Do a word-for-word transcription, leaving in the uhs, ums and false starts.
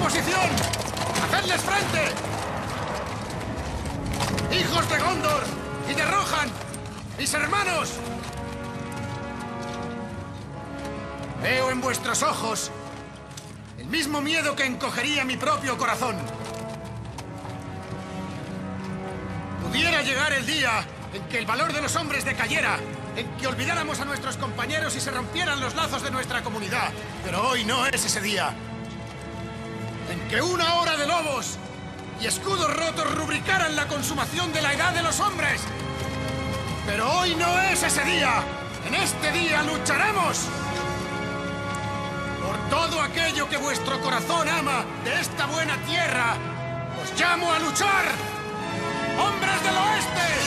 posición! ¡Hacedles frente! ¡Hijos de Gondor y de Rohan! ¡Mis hermanos! Veo en vuestros ojos el mismo miedo que encogería mi propio corazón. Pudiera llegar el día en que el valor de los hombres decayera, en que olvidáramos a nuestros compañeros y se rompieran los lazos de nuestra comunidad. Pero hoy no es ese día. En que una hora de lobos y escudos rotos rubricaran la consumación de la edad de los hombres. Pero hoy no es ese día. En este día lucharemos por todo aquello que vuestro corazón ama de esta buena tierra. ¡Os llamo a luchar! ¡Hombres del oeste!